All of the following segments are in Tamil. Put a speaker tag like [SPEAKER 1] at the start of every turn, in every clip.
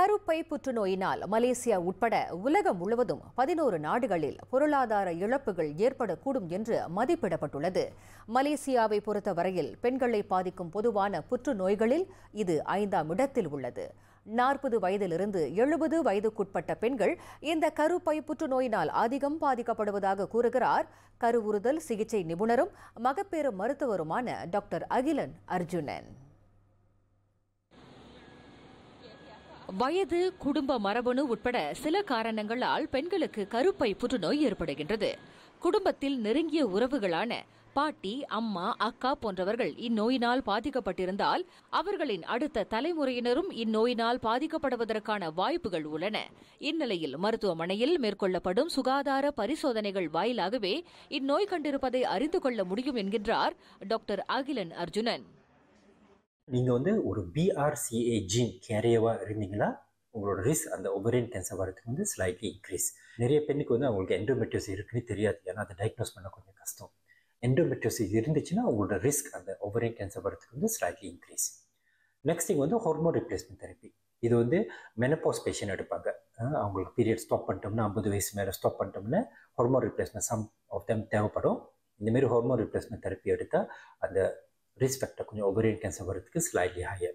[SPEAKER 1] கருப்பை புற்றுநோயினால் மலேசியா உட்பட உலகம் முழுவதும் 11 நாடுகளில் பொருளாதார இழப்புகள் ஏற்படக்கூடும் என்று மதிப்பிடப்பட்டுள்ளது. மலேசியாவை பொறுத்தவரையில் பெண்களை பாதிக்கும் பொதுவான புற்றுநோய்களில் இது 5ஆம் இடத்தில் உள்ளது. 40 வயதிலிருந்து 70 வயதுக்குட்பட்ட பெண்கள் இந்த கருப்பை புற்றுநோயினால் அதிகம் பாதிக்கப்படுவதாக கூறுகிறார் கருவுறுதல் சிகிச்சை நிபுணரும் மகப்பேறு மருத்துவருமான டாக்டர் அகிலன் அர்ஜுனன்.
[SPEAKER 2] வயது, குடும்ப மரபணு உட்பட சில காரணங்களால் பெண்களுக்கு கருப்பை புற்றுநோய் ஏற்படுகின்றது. குடும்பத்தில் நெருங்கிய உறவுகளான பாட்டி, அம்மா, அக்கா போன்றவர்கள் இந்நோயினால் பாதிக்கப்பட்டிருந்தால் அவர்களின் அடுத்த தலைமுறையினரும் இந்நோயினால் பாதிக்கப்படுவதற்கான வாய்ப்புகள் உள்ளன. இந்நிலையில் மருத்துவமனையில் மேற்கொள்ளப்படும் சுகாதார பரிசோதனைகள் வாயிலாகவே இந்நோய் கண்டிருப்பதை அறிந்து கொள்ள முடியும் என்கின்றார் டாக்டர் அகிலன் அர்ஜுனன்.
[SPEAKER 3] நீங்கள் ஒரு BRCA ஜீன் கேரியவாக இருந்தீங்கன்னா உங்களோட ரிஸ்க் அந்த ஓவரியன் கேன்சர் வரதுக்கு ஸ்லைட்லி இன்க்ரீஸ். நிறைய பெண்ணுக்கு அவங்களுக்கு எண்டோமெட்ரியோசிஸ் இருக்குன்னு தெரியாது, ஏன்னா அதை டயக்னோஸ் பண்ண கொஞ்சம் கஷ்டம். எண்டோமெட்ரியோசிஸ் இருந்துச்சுன்னா உங்களோட ரிஸ்க் அந்த ஓவரியன் கேன்சர் வரதுக்கு slightly increase. Next thing hormone replacement therapy. இது மெனப்போஸ் பேஷண்ட் எடுப்பாங்க. அவங்களுக்கு பீரியட் ஸ்டாப் பண்ணிட்டோம்னா 50 வயசு மேலே ஸ்டாப் பண்ணிட்டோம்னா hormone replacement some of time தேவைப்படும். இந்தமாரி ஹார்மோன் ரிப்ளேஸ்மெண்ட் தெரப்பி எடுத்தால் அந்த ரிஸ்க் ஃபேக்டர் கொஞ்சம் ஓவரியன் கேன்சர் வரதுக்கு ஸ்லைட்லி ஹையர்.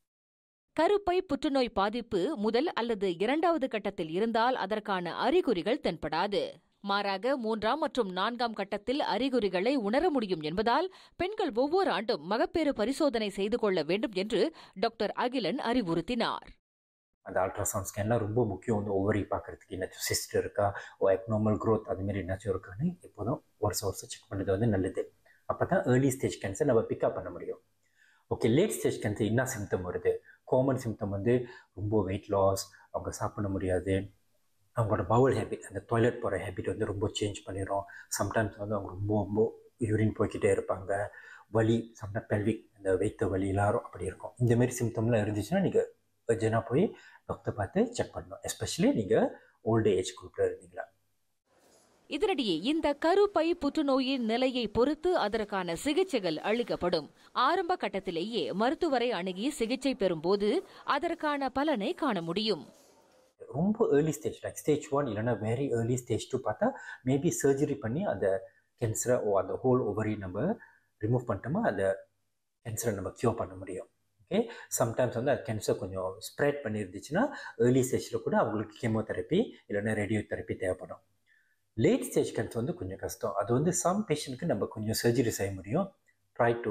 [SPEAKER 2] கருப்பை புற்றுநோய் பாதிப்பு முதல் அல்லது 2வது கட்டத்தில் இருந்தால் அதற்கான அறிகுறிகள் தென்படாது. மாறாக 3ஆம் மற்றும் 4ஆம் கட்டத்தில் அறிகுறிகளை உணர முடியும் என்பதால் பெண்கள் ஒவ்வொரு ஆண்டும் மகப்பேறு பரிசோதனை செய்து கொள்ள வேண்டும் என்று டாக்டர் அகிலன் அறிவுறுத்தினார்.
[SPEAKER 3] அந்த அல்ட்ராசவுண்ட் ஸ்கேன்லாம் ரொம்ப முக்கியம். ஓவரி பார்க்கறதுக்கு என்னாச்சும் சிஸ்ட் இருக்கா, அப்நார்மல் க்ரோத் அதுமாரி என்னாச்சும் இருக்கான்னு எப்போதும் வருஷம் செக் பண்ணுறது நல்லது. அப்போ தான் ஏர்லி ஸ்டேஜ் கேன்சர் நம்ம பிக்கப் பண்ண முடியும். ஓகே, லேட் ஸ்டேஜ் கேன்சர் என்ன சிம்டம் வருது? காமன் சிம்டம் ரொம்ப வெயிட் லாஸ், அவங்க சாப்பிட முடியாது, அவங்களோட பவுல் ஹேபிட், அந்த டாய்லெட் போகிற ஹேபிட் ரொம்ப சேஞ்ச் பண்ணிடும். சம்டைம்ஸ் அவங்க ரொம்ப யூரின் போய்கிட்டே இருப்பாங்க, வலி, சம்டைம் பெல்விக் அந்த வைத்த வலி எல்லாரும் அப்படி இருக்கும். இந்தமாரி சிம்டம்லாம் இருந்துச்சுன்னா நீங்கள் அர்ஜென்ட்டாக போய் டாக்டர் பார்த்து செக் பண்ணணும். எஸ்பெஷலி நீங்கள் ஓல்டு ஏஜ் குரூப்பில் இருந்தீங்களா.
[SPEAKER 2] இதனிடையே இந்த கருப்பை புற்றுநோயின் நிலையை பொறுத்து அதற்கான சிகிச்சைகள் அளிக்கப்படும். ஆரம்ப கட்டத்திலேயே மருத்துவரை அணுகி சிகிச்சை பெறும்போது அதற்கான பலனை காண முடியும்.
[SPEAKER 3] ரொம்ப ஏர்லி ஸ்டேஜ் லைக் ஸ்டேஜ் 1 இல்லைன்னா வெரி ஏர்லி ஸ்டேஜ் 2 பார்த்தா மேபி சர்ஜரி பண்ணி அந்த கேன்சரை அந்த ஹோல் ஓவரி நம்ம ரிமூவ் பண்ணிட்டோமா அந்த கேன்சரை நம்ம க்யூர் பண்ண முடியும். ஓகே, சம்டைம்ஸ் அந்த கேன்சர் கொஞ்சம் ஸ்ப்ரெட் பண்ணியிருந்துச்சுன்னா ஏர்லி ஸ்டேஜில் கூட அவங்களுக்கு கீமோதெரப்பி இல்லைன்னா ரேடியோ தெரப்பி தேவைப்படும். லேட் ஸ்டேஜ் கேன்சர் கொஞ்சம் கஷ்டம். அது சம் பேஷண்ட்டுக்கு நம்ம கொஞ்சம் சர்ஜரி செய்ய முடியும். Try to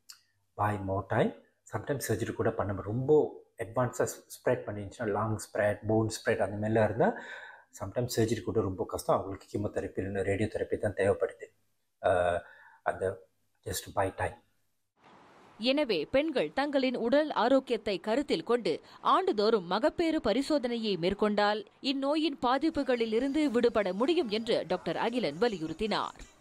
[SPEAKER 3] buy more time. Sometimes surgery கூட பண்ண முடியும். ரொம்ப அட்வான்ஸாக ஸ்ப்ரெட் பண்ணிருந்துச்சுன்னா லாங் ஸ்ப்ரெட், போன் ஸ்ப்ரெட் அந்த மாதிரிலாம் இருந்தால் சம்டைம்ஸ் சர்ஜரி கூட ரொம்ப கஷ்டம். அவங்களுக்கு கீமோதெரப்பி இல்லைன்னா ரேடியோ தெரப்பி தான் தேவைப்படுது. அந்த ஜஸ்ட் பை டைம்.
[SPEAKER 2] எனவே பெண்கள் தங்களின் உடல் ஆரோக்கியத்தை கருத்தில் கொண்டு ஆண்டுதோறும் மகப்பேறு பரிசோதனையை மேற்கொண்டால் இந்நோயின் பாதிப்புகளில் இருந்து விடுபட முடியும் என்று டாக்டர் அகிலன் வலியுறுத்தினார்.